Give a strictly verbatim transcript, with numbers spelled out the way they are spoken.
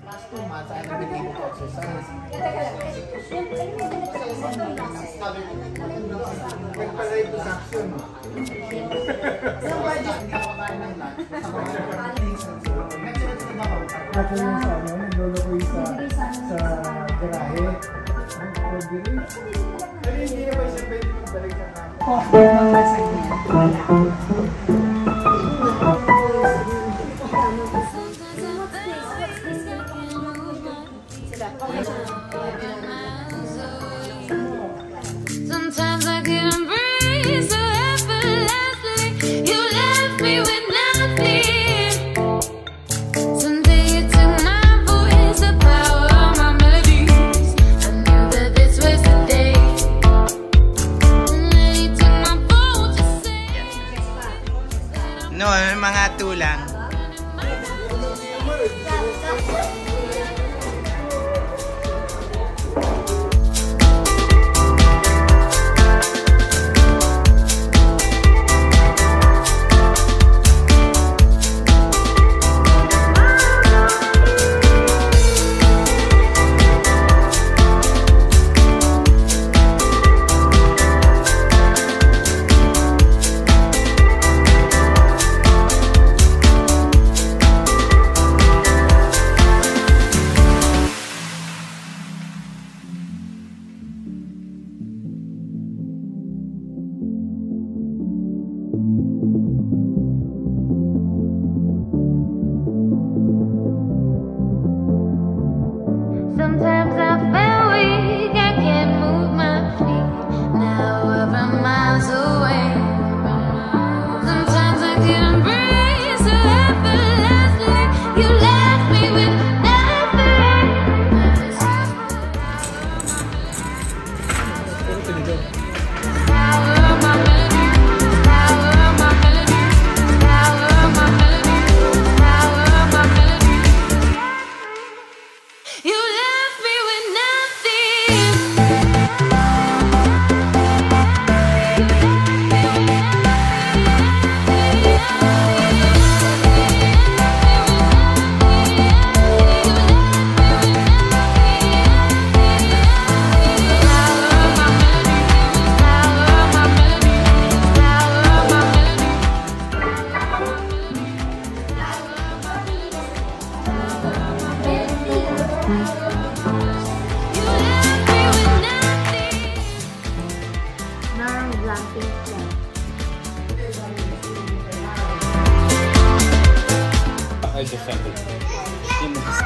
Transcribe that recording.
last two months, I haven't been able to exercise. Nagpalay to action. So, budget, hindi ako kain ng lunch. Ako yung sa ano, naglolo ko yung sa, sa garahe. Pero hindi na ba siya pwede magbalik sa kama? Oo, magbalik Sometimes I couldn't breathe so effortlessly. You left me with nothing. Someday you took my voice, the power of my melodies. I knew that this was the day. And then you took my phone to say. No, mga tulang. Sometimes I feel weak, I can't move my feet. Now we're miles away. Sometimes I couldn't breathe so effortlessly. You left me with nothing. Power of my melody, power of my melody, power of my melody, power of my melody. You left me with nothing. I defended him.